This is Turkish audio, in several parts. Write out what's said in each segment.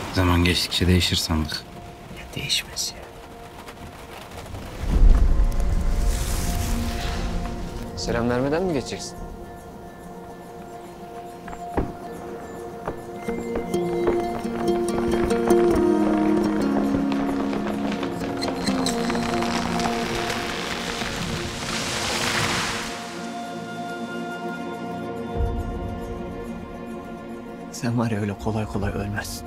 Zaman geçtikçe değişir sandık. Ya değişmez ya. Selam vermeden mi geçeceksin? Sen var ya öyle kolay kolay ölmezsin.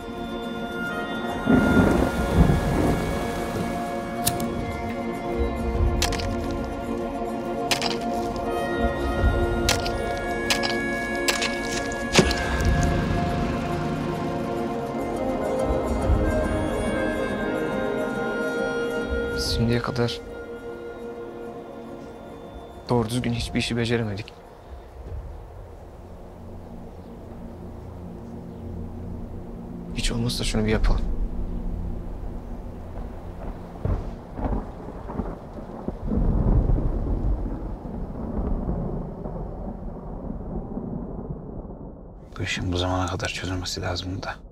Biz şimdiye kadar doğru düzgün hiçbir işi beceremedik. Hiç olmazsa şunu bir yapalım. Bu işin bu zamana kadar çözülmesi lazım da.